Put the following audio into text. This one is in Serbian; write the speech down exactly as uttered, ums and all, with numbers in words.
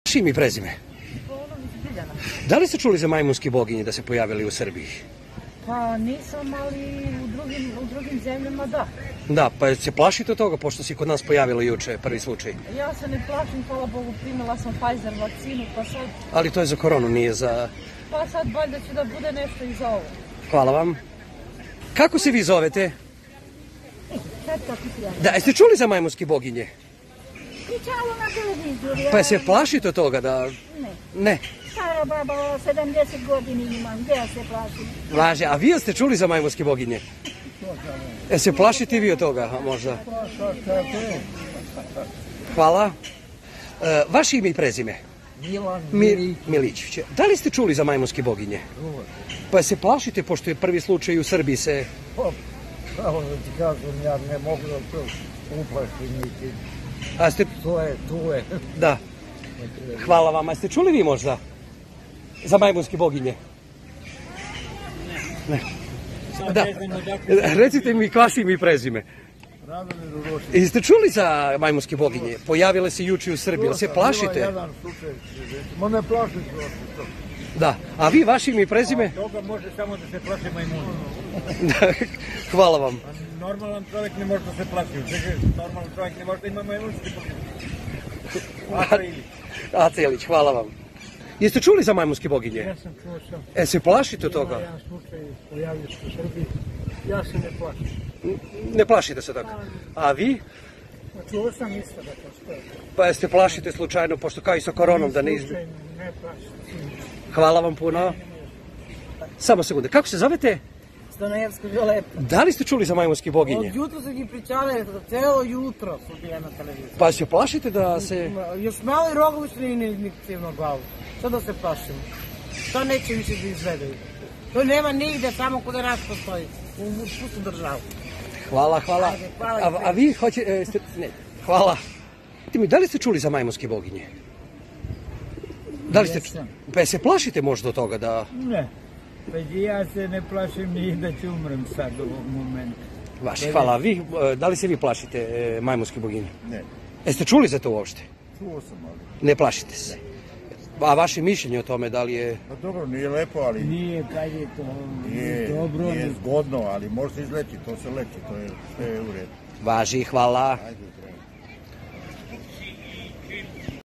Vaše ime i prezime? Da li ste čuli za majmunske boginje da se pojavili u Srbiji? Pa nisam, ali u drugim zemljama da. Da, pa se plašite od toga, pošto se kod nas pojavilo juče prvi slučaj? Ja se ne plašim, hvala Bogu, primila sam Pfizer vakcinu, pa sad... Ali to je za koronu, nije za... Pa sad valjda će da bude nešto iz ovo. Hvala vam. Kako se vi zovete? Četka Kitijana. Da, jeste čuli za majmunske boginje? Pričalo na televiziju. Pa se plašite od toga da... Ne. Ne. Stara baba, sedamdeset godina imam, gdje ja se plašim? Važe, a vi ste čuli za majmunske boginje? E se plašite i vi od toga, možda? Hvala. E, vaše ime i prezime? Milan Mi, Milićević. Da li ste čuli za majmunske boginje? Pa se plašite, pošto je prvi slučaj u Srbiji se... Pravo da ti kažem, ja ne mogu da to uplašim niti. A ste... To je, to je. Da. Hvala vam. A ste čuli vi možda za majmunske boginje? Ne. Da. Recite mi vaše ime i prezime. Radomir Urošić. Jeste čuli za majmunske boginje? Pojavile se juče u Srbiji, ali se plašite? Jedan slučaj, ma ne plašim se. Da. A vi vaše ime i prezime? Toga može samo da se plaši majmuni. Hvala vam. Normalan čovjek ne može da se plaši. Normalan čovjek ne može da ima majmunski boginje. Aca Ilić, hvala vam. Jeste čuli za majmunske boginje? Ja sam čuo sam. E, se plašite od toga? Ima jedan slučaj pojavio se u Srbiji. Ja se ne plašim. Ne plašite se toga. A vi? Čuo sam isto da postoje. Pa jeste plašite slučajno, pošto kao i sa koronom da ne izbi... Slučajno ne plašim. Hvala vam puno. Samo sekunde. Kako se zovete? Stanojevska Violeta. Da li ste čuli za majmunske boginje? Od jutra su gi pričale, celo jutro su bile na televiziji. Pa se plašite da se... Još malo i rogovi su ni na glavu. Šta da se plašimo? To neće više da izvedaju. To nema nigde, samo kod nas postoji. U pustu državu. Hvala, hvala. Ajde, hvala a, a vi hoće... E, ste, ne, hvala. Da li ste čuli za majmunske boginje? Da li ste... Pa se plašite možda od toga da... Ne. Pa ja se ne plašim ni da ću umrem sad u ovog momenta. Vaši, hvala. Vi, da li se vi plašite e, majmunske boginje? Ne. Jeste čuli za to uopšte? Čuo sam, ali... Ne plašite se? A vaše mišljenje o tome, da li je... Pa dobro, nije lepo, ali... Nije, kad je to Nije, dobro. nije zgodno, ali može se izleći, to se leči, to je sve u redu. Važi, hvala. Ajde,